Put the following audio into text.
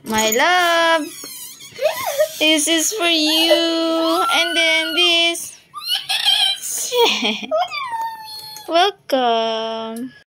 My love, this is for you. And then this. Welcome.